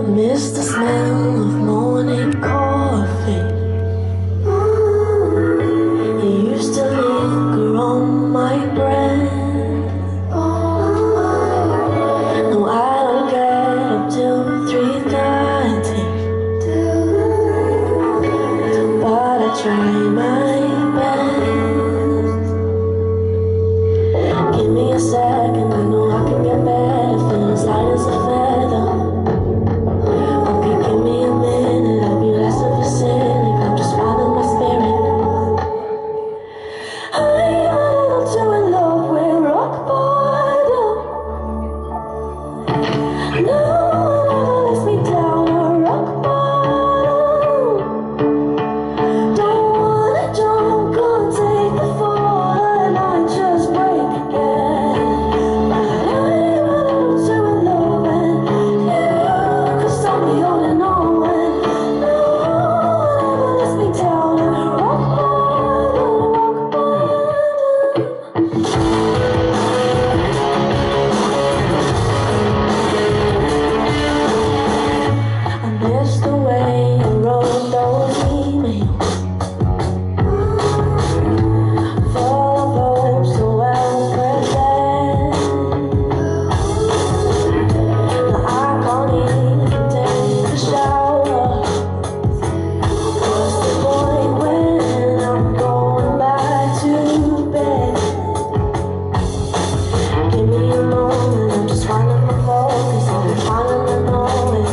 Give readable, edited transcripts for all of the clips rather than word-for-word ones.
miss the smell of morning coffee. It used to linger on my breath. No, I don't get up till 3:30, but I try my best. Give me a second, I know I can get better. Feel as light as a feather. Okay, give me a minute, I'll be less of a cynic. I'm just finding my spirit. I'm a little too in love with rock bottom. No one ever lets me down a rock bottom. Don't wanna jump, can't take the fall, I might just break again. But I'm a little too in love with you, 'cause I'm the only one when no one ever lets me down a rock bottom, rock bottom. I miss the way you wrote those emails, full of hope, so well prepared. Now I can't even take a shower. What's the point when I'm going back to bed? Give me a moment, I'm just finding my focus, I'm finally knowing.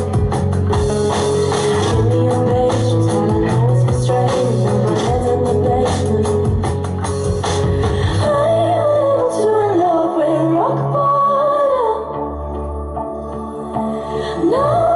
Give me your patience, but I know it's frustrating, but my head's in the basement. I'm a little too in love with rock bottom. No